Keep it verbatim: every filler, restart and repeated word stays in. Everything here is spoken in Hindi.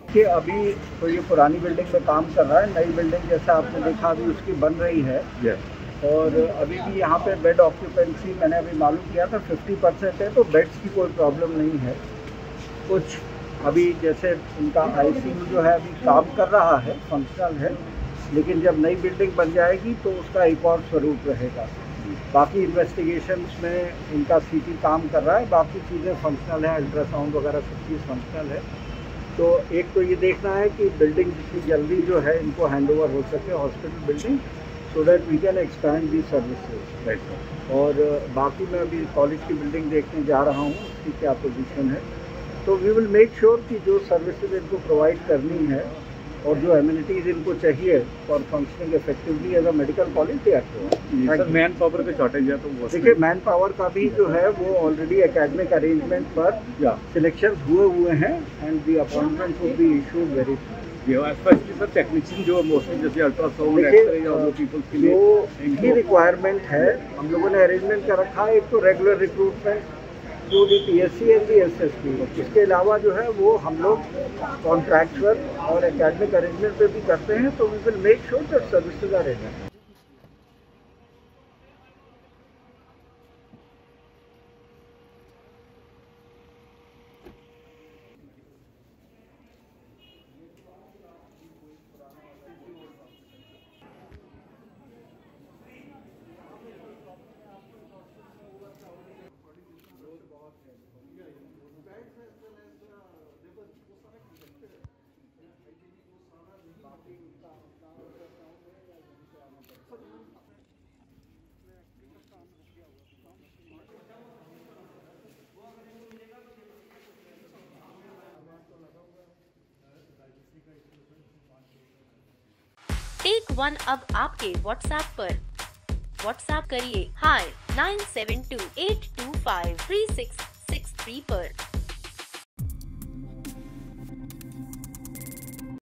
कि अभी तो ये पुरानी बिल्डिंग में काम कर रहा है, नई बिल्डिंग जैसा आपने देखा अभी उसकी बन रही है। yes. और अभी भी यहाँ पे बेड ऑक्यूपेंसी मैंने अभी मालूम किया था फिफ्टी परसेंट है, तो बेड्स की कोई प्रॉब्लम नहीं है। कुछ अभी जैसे उनका आईसीयू जो है अभी काम कर रहा है, फंक्शनल है, लेकिन जब नई बिल्डिंग बन जाएगी तो उसका एक और स्वरूप रहेगा। बाकी इन्वेस्टिगेशंस में इनका सीटी काम कर रहा है, बाकी चीज़ें फंक्शनल है, अल्ट्रासाउंड वगैरह सब चीज़ फंक्शनल है। तो एक तो ये देखना है कि बिल्डिंग जितनी जल्दी जो है इनको हैंड ओवर हो सके, hospital building, so that we can expand the services. Right. और बाकी मैं अभी कॉलेज की बिल्डिंग देखने जा रहा हूँ, उसकी क्या पोजीशन है। तो वी विल मेक श्योर कि जो सर्विसेज इनको प्रोवाइड करनी है और जो एमिनिटीज़ इनको चाहिए for functioning effectively as a medical college they are. Sir manpower का शॉर्टेज है तो वो देखिए मैन पावर का भी जो है वो ऑलरेडी एकेडमिक अरेंजमेंट पर सिलेक्शन हुए हुए हैं and the appointment will be issued very specially sir technician जो मोस्टली जैसे अल्ट्रासाउंड एक्सरे या वो पीपल्स के लिए जो इनकी रिक्वायरमेंट है हम लोगों ने अरेंजमेंट कर रखा है। एक तो regular recruitment through the PSC and the SSP, इसके अलावा जो है वो हम लोग कॉन्ट्रैक्चुअल और एकेडमिक अरेंजमेंट पे भी करते हैं। तो we will make sure that services are ready. Take one अब आपके व्हाट्सएप पर। व्हाट्सएप करिए hi nine seven two eight two five three six six three पर।